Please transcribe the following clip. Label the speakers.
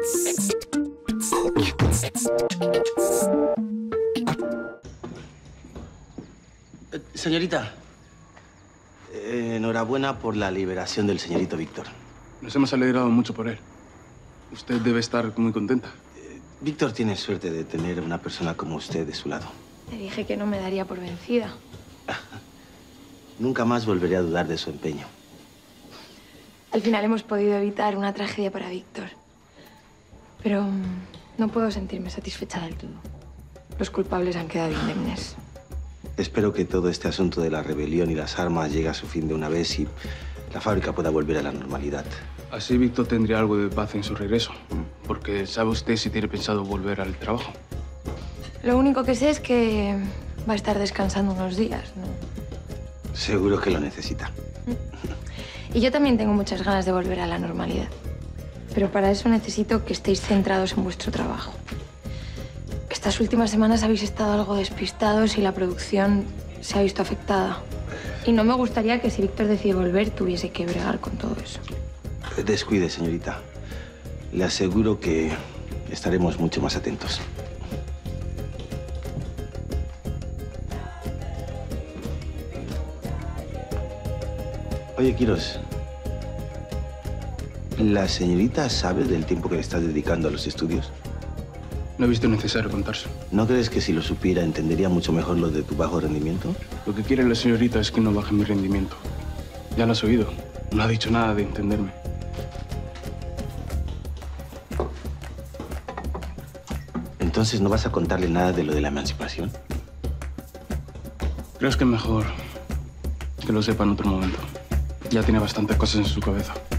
Speaker 1: Señorita, enhorabuena por la liberación del señorito Víctor.
Speaker 2: Nos hemos alegrado mucho por él. Usted debe estar muy contenta.
Speaker 1: Víctor tiene suerte de tener a una persona como usted de su lado.
Speaker 3: Te dije que no me daría por vencida.
Speaker 1: Nunca más volveré a dudar de su empeño.
Speaker 3: Al final hemos podido evitar una tragedia para Víctor. Pero no puedo sentirme satisfecha del todo. Los culpables han quedado indemnes.
Speaker 1: Espero que todo este asunto de la rebelión y las armas llegue a su fin de una vez y la fábrica pueda volver a la normalidad.
Speaker 2: Así Víctor tendría algo de paz en su regreso. Porque ¿sabe usted si tiene pensado volver al trabajo?
Speaker 3: Lo único que sé es que va a estar descansando unos días, ¿no?
Speaker 1: Seguro que lo necesita.
Speaker 3: Y yo también tengo muchas ganas de volver a la normalidad. Pero para eso necesito que estéis centrados en vuestro trabajo. Estas últimas semanas habéis estado algo despistados y la producción se ha visto afectada. Y no me gustaría que si Víctor decide volver tuviese que bregar con todo eso.
Speaker 1: Descuide, señorita. Le aseguro que estaremos mucho más atentos. Oye, Quirós, ¿la señorita sabe del tiempo que le estás dedicando a los estudios?
Speaker 2: No he visto necesario contárselo.
Speaker 1: ¿No crees que si lo supiera entendería mucho mejor lo de tu bajo rendimiento?
Speaker 2: Lo que quiere la señorita es que no baje mi rendimiento. Ya lo has oído. No ha dicho nada de entenderme.
Speaker 1: ¿Entonces no vas a contarle nada de lo de la emancipación?
Speaker 2: Creo que es mejor que lo sepa en otro momento. Ya tiene bastantes cosas en su cabeza.